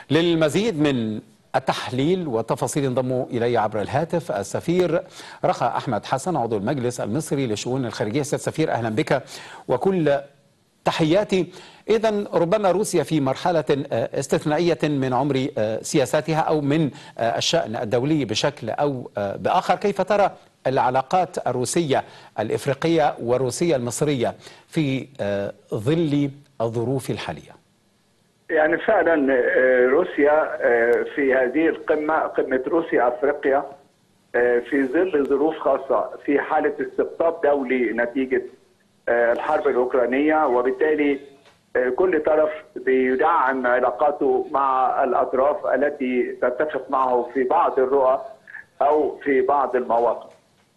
للمزيد من التحليل والتفاصيل ينضم إلي عبر الهاتف السفير رخا أحمد حسن عضو المجلس المصري للشؤون الخارجية. سيد السفير أهلا بك وكل تحياتي. إذن ربما روسيا في مرحلة استثنائية من عمر سياساتها أو من الشأن الدولي بشكل أو بآخر. كيف ترى العلاقات الروسية الإفريقية والروسية المصرية في ظل الظروف الحالية؟ يعني فعلا روسيا في هذه القمة، قمة روسيا أفريقيا، في ظل ظروف خاصة، في حالة استقطاب دولي نتيجة الحرب الأوكرانية، وبالتالي كل طرف بيدعم علاقاته مع الأطراف التي تتفق معه في بعض الرؤى أو في بعض المواقف.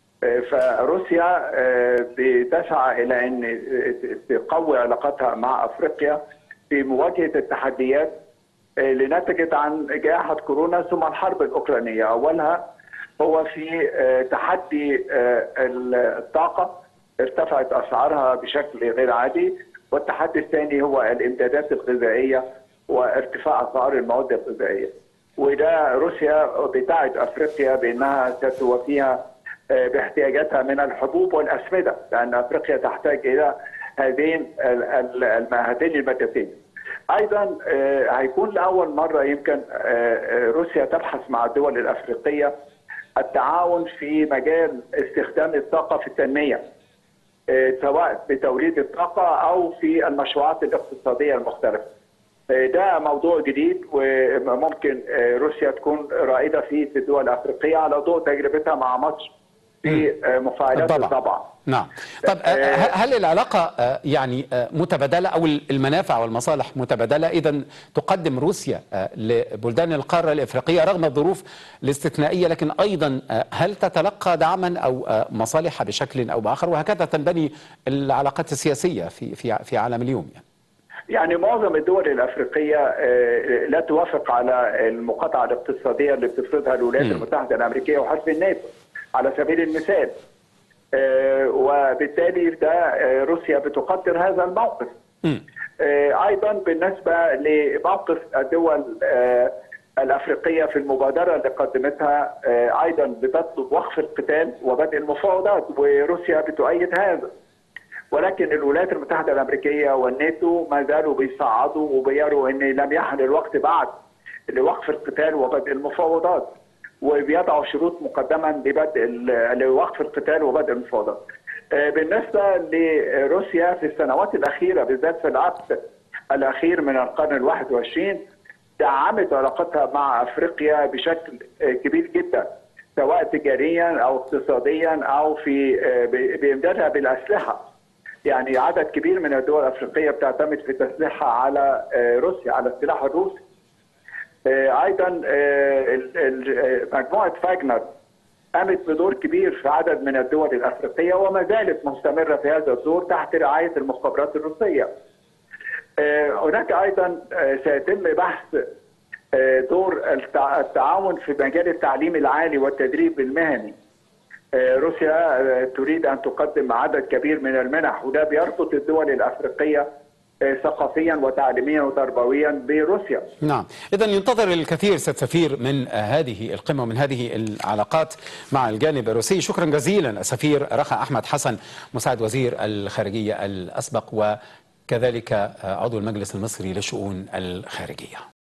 فروسيا بتسعى إلى أن تقوي علاقتها مع أفريقيا في مواجهة التحديات اللي نتجت عن جائحة كورونا ثم الحرب الأوكرانية. أولها هو في تحدي الطاقة، ارتفعت أسعارها بشكل غير عادي، والتحدي الثاني هو الإمدادات الغذائية وارتفاع أسعار المواد الغذائية. وده روسيا بتعد أفريقيا بأنها ستوفيها باحتياجاتها من الحبوب والأسمدة، لأن أفريقيا تحتاج إلى هاتين المادتين. ايضا هيكون لاول مره يمكن روسيا تبحث مع الدول الافريقيه التعاون في مجال استخدام الطاقه في التنميه، سواء بتوليد الطاقه او في المشروعات الاقتصاديه المختلفه. ده موضوع جديد وممكن روسيا تكون رائده فيه في الدول الافريقيه على ضوء تجربتها مع مصر في مفاعلات الضبع. نعم. طب هل العلاقة يعني متبادلة أو المنافع والمصالح متبادلة؟ إذن تقدم روسيا لبلدان القارة الإفريقية رغم الظروف الاستثنائية، لكن أيضا هل تتلقى دعما أو مصالح بشكل أو بآخر؟ وهكذا تنبني العلاقات السياسية في عالم اليوم. يعني معظم الدول الأفريقية لا توافق على المقاطعة الاقتصادية اللي بتفرضها الولايات المتحدة الأمريكية وحلف الناتو على سبيل المثال. وبالتالي ده روسيا بتقدر هذا الموقف. ايضا بالنسبه لموقف الدول الافريقيه في المبادره اللي قدمتها، ايضا بتطلب وقف القتال وبدء المفاوضات، وروسيا بتؤيد هذا. ولكن الولايات المتحده الامريكيه والناتو ما زالوا بيصعدوا وبيروا ان لم يحن الوقت بعد لوقف القتال وبدء المفاوضات، وبيضعوا شروط مقدما لوقف القتال وبدء المفاوضات. بالنسبه لروسيا في السنوات الاخيره بالذات في العقد الاخير من القرن ال21 دعمت علاقتها مع افريقيا بشكل كبير جدا، سواء تجاريا او اقتصاديا او في بامدادها بالاسلحه. يعني عدد كبير من الدول الافريقيه بتعتمد في تسليحها على روسيا، على السلاح الروسي. ايضا مجموعه فاغنر قامت بدور كبير في عدد من الدول الافريقيه وما زالت مستمره في هذا الدور تحت رعايه المخابرات الروسيه. هناك ايضا سيتم بحث دور التعاون في مجال التعليم العالي والتدريب المهني. روسيا تريد ان تقدم عدد كبير من المنح، وده بيربط الدول الافريقيه ثقافيا وتعليميا وتربويا بروسيا. نعم، إذن ينتظر الكثير سيد سفير من هذه القمة ومن هذه العلاقات مع الجانب الروسي. شكرا جزيلا السفير رخا أحمد حسن مساعد وزير الخارجية الأسبق وكذلك عضو المجلس المصري للشؤون الخارجية.